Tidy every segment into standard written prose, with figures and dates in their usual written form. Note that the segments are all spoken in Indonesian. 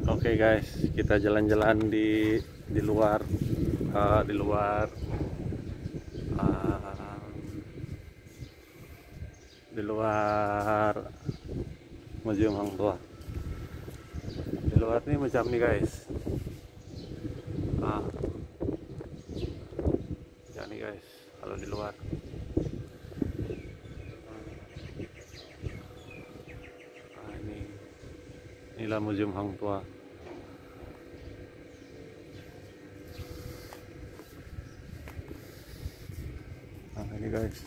Oke guys, kita jalan-jalan di luar di luar uh, di luar Museum Hang Tuah. Di luar ini macam nih guys. Ah, ya nih guys, kalau di luar. Inilah Museum Hang Tuah. Nah, ini guys.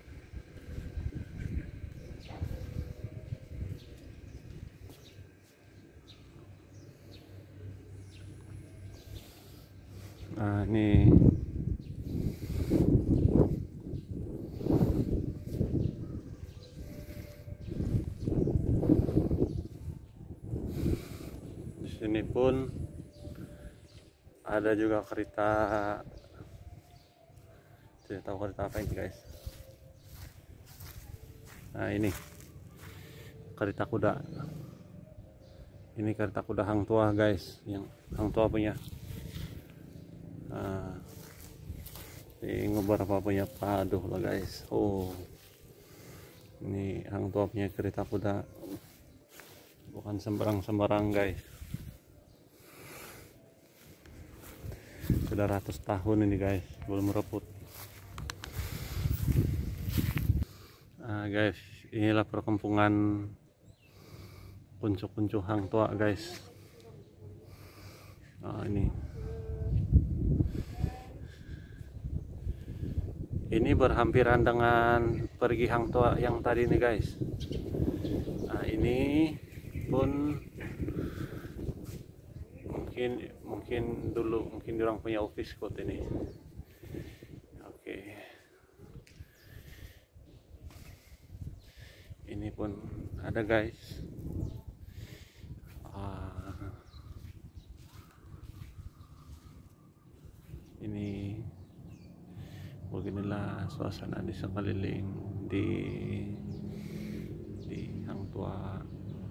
Nah, ini di sini pun ada juga kereta. Tidak tahu kereta apa ini guys. Nah, ini kereta kuda. Ini kereta kuda Hang Tuah guys, yang Hang Tuah punya. Nah, ini beberapa punya paduh lah guys. Oh, ini Hang Tuah punya kereta kuda, bukan sembarang-sembarang guys. Sudah ratus tahun ini guys, belum reput. Nah guys, inilah perkampungan Puncu-Puncu Hang Tuah guys. Nah, ini berhampiran dengan pergi Hang Tuah yang tadi nih guys. Nah, ini pun mungkin dulu orang punya office kot ini. Oke. Ini pun ada guys. Ini beginilah suasana di sekeliling di Hang Tuah.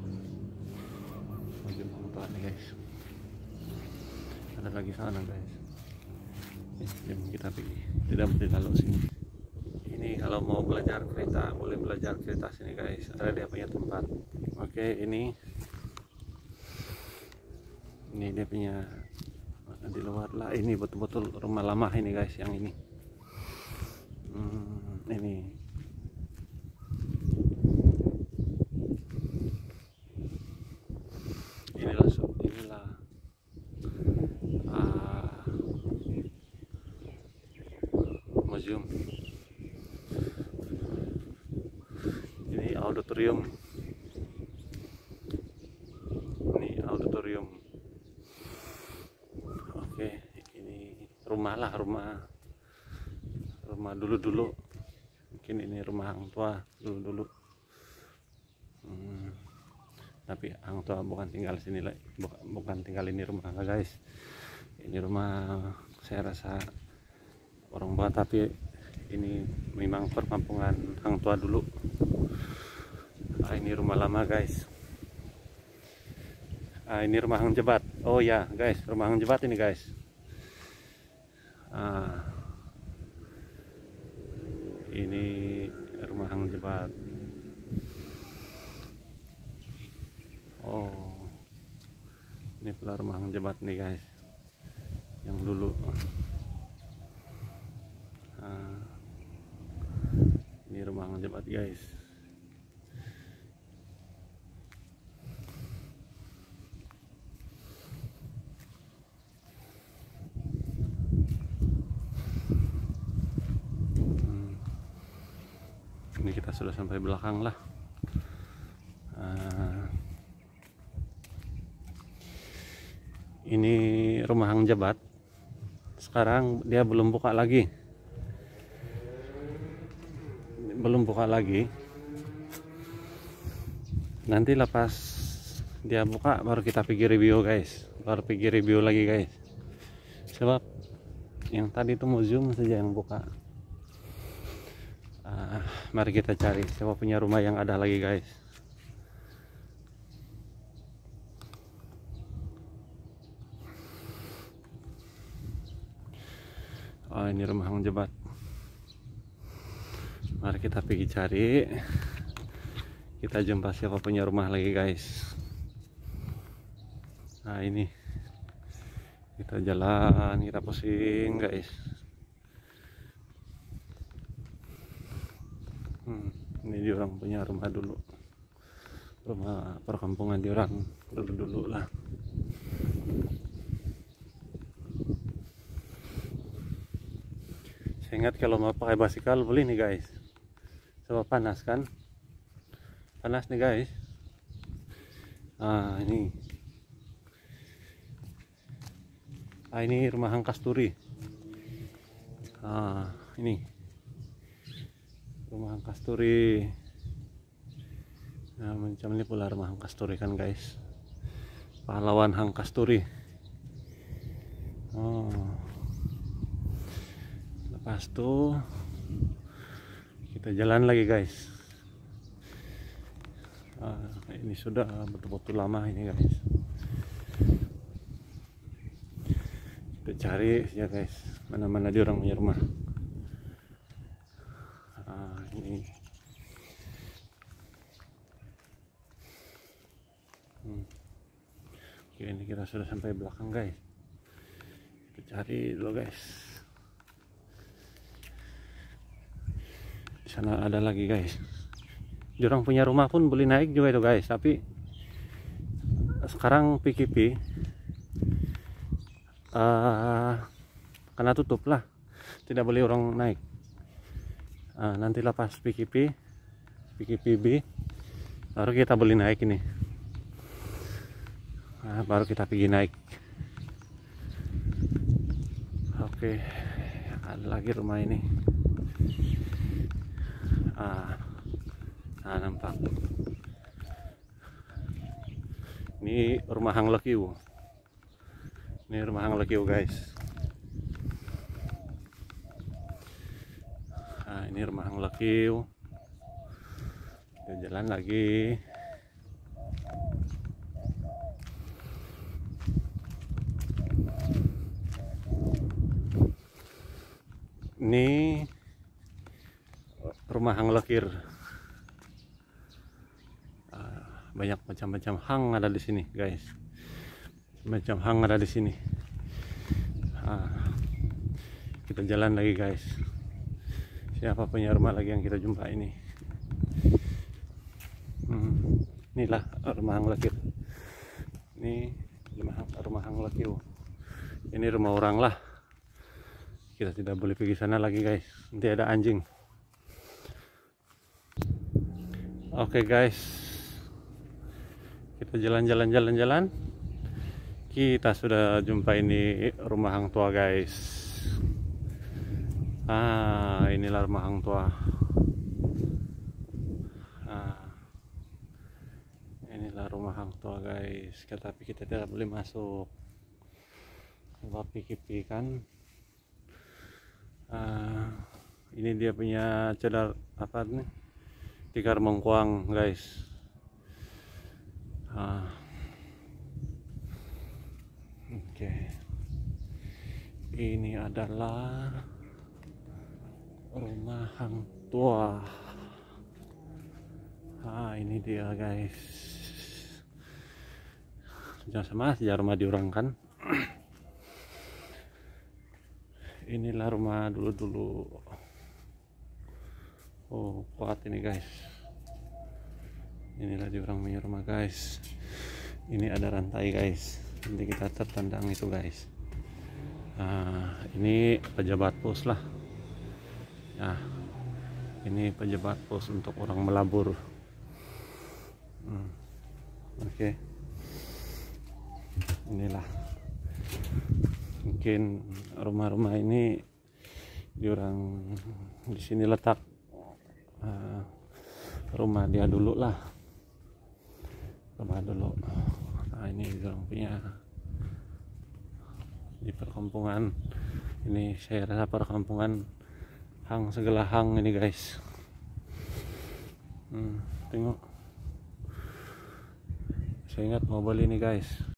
Museum Hang Tuah nih guys. Ada lagi sana guys. Kita pergi, tidak boleh lalu sini. Ini kalau mau belajar kereta, boleh belajar kereta sini guys. Ada dia punya tempat. Oke, ini dia punya di luar lah. Ini betul-betul rumah lama ini guys, yang ini. Ini inilah museum. Ini auditorium. Oke, ini rumah dulu mungkin ini rumah Hang Tuah dulu. Tapi Hang Tuah bukan tinggal sini lagi, bukan tinggal ini rumah guys. Ini rumah saya rasa orang buat, tapi ini memang perkampungan Hang Tuah dulu. Ini rumah lama guys. Ini rumah Hang Jebat. Oh ya guys, rumah Hang Jebat ini guys. Ini rumah Hang Jebat. Oh, ini pula rumah Hang Jebat nih guys, yang dulu. Ini rumah Hang Jebat guys. Ini kita sudah sampai belakang lah. Ini rumah Hang Jebat. Sekarang dia belum buka lagi. Nanti lepas dia buka baru kita pergi review guys. Lagi guys. Sebab yang tadi itu museum saja yang buka. Mari kita cari siapa punya rumah yang ada lagi guys. Oh, ini rumah Hang Jebat. Mari kita pergi cari. Kita jumpa siapa punya rumah lagi guys. Nah ini kita jalan, kita pusing guys. Ini dia orang punya rumah dulu, rumah perkampungan dia orang dulu lah. Saya ingat kalau mau pakai basikal boleh nih guys, sebab panas kan, panas nih guys. Ini rumah Hang Kasturi. Ini rumah Hang Kasturi. Nah, macam ini pula rumah Hang Kasturi kan guys, pahlawan Hang Kasturi. Lepas tuh kita jalan lagi guys. Ini sudah betul-betul lama ini guys. Kita cari ya guys, mana-mana dia orang punya rumah. Ini Oke, ini kita sudah sampai belakang guys. Kita cari dulu guys. Di sana ada lagi guys. Dia orang punya rumah pun boleh naik juga itu guys, tapi sekarang PKP karena tutup lah, tidak boleh orang naik. Nanti lepas PKPB baru kita boleh naik ini. Baru kita pergi naik. Oke, ada lagi rumah ini. Nampak. Ini rumah Hang Lekiu. Ini rumah Hang Lekiu guys. Ini rumah Hang Lekiu. Kita jalan lagi. Ini rumah Hang Lekir. Banyak macam-macam hang ada di sini guys. Macam hang ada di sini. Kita jalan lagi guys. Siapa punya rumah lagi yang kita jumpa ini? Inilah rumah Hang Lekir. Ini rumah Hang Lekir. Ini rumah orang lah. Kita tidak boleh pergi sana lagi guys. Nanti ada anjing. Oke guys, kita jalan-jalan. Kita sudah jumpa ini rumah Hang Tua guys. Inilah rumah Hang Tua. Inilah rumah Hang Tua guys. Tapi kita tidak boleh masuk sebab PKP kan. Ini dia punya cadar apa nih, tikar mengkuang guys. Oke. Ini adalah rumah Hang Tua. Ini dia guys. Jangan sama aja rumah diorang kan. Inilah rumah dulu. Kuat ini guys. Inilah diorang punya rumah guys. Ini ada rantai guys. Nanti kita tertandang itu guys. Ini pejabat pos lah. Ini pejabat pos untuk orang melabur. Oke. Inilah. Mungkin rumah-rumah ini diorang di sini letak rumah dia dulu lah. Rumah dulu. Ini diorang punya di perkampungan. Ini saya rasa perkampungan hang segala hang ini guys. Tengok. Saya ingat mau beli ini guys.